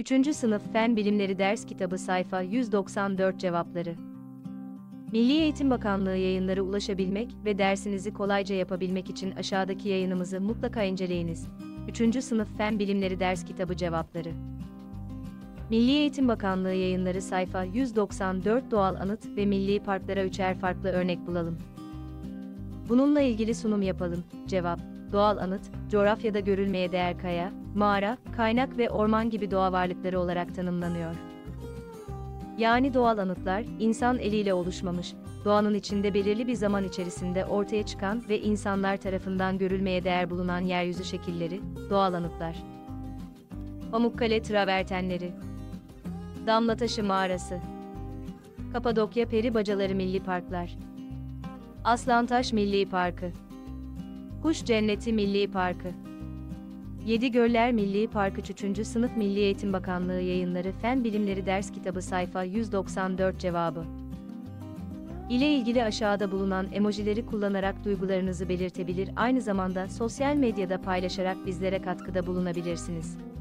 3. Sınıf Fen Bilimleri Ders Kitabı sayfa 194 cevapları. Milli Eğitim Bakanlığı yayınları ulaşabilmek ve dersinizi kolayca yapabilmek için aşağıdaki yayınımızı mutlaka inceleyiniz. 3. Sınıf Fen Bilimleri Ders Kitabı cevapları. Milli Eğitim Bakanlığı yayınları sayfa 194 doğal anıt ve milli parklara üçer farklı örnek bulalım. Bununla ilgili sunum yapalım. Cevap: doğal anıt, coğrafyada görülmeye değer kaya, mağara, kaynak ve orman gibi doğa varlıkları olarak tanımlanıyor. Yani doğal anıtlar, insan eliyle oluşmamış, doğanın içinde belirli bir zaman içerisinde ortaya çıkan ve insanlar tarafından görülmeye değer bulunan yeryüzü şekilleri, doğal anıtlar. Pamukkale travertenleri, Damlataşı Mağarası, Kapadokya Peri Bacaları Milli Parklar, Aslantaş Milli Parkı, Kuş Cenneti Milli Parkı, Yedigöller Milli Parkı. 3. Sınıf Milli Eğitim Bakanlığı yayınları Fen Bilimleri Ders Kitabı sayfa 194 cevabı. İle ilgili aşağıda bulunan emojileri kullanarak duygularınızı belirtebilir, aynı zamanda sosyal medyada paylaşarak bizlere katkıda bulunabilirsiniz.